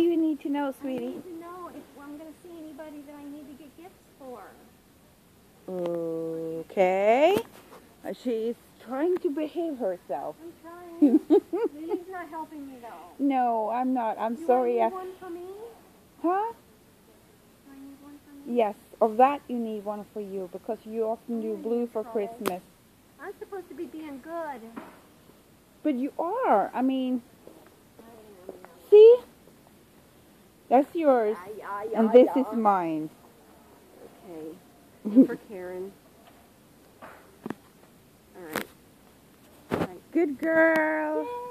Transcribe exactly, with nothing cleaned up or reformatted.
you need to know, I sweetie? need to know if I'm going to see anybody that I need to get gifts for. Okay. Uh, She's trying to behave herself. I'm trying. He's not helping me though. No, I'm not. I'm Do sorry. I I need one for me? Huh? Do I need one for me? Yes, of that you need one for you because you often do Oh, blue you for troll. Christmas. I'm supposed to be being good. But you are. I mean, see? That's yours. Yeah, yeah, And this yeah. is mine. Okay. And for Karen. All right. All right. Good girl. Yay!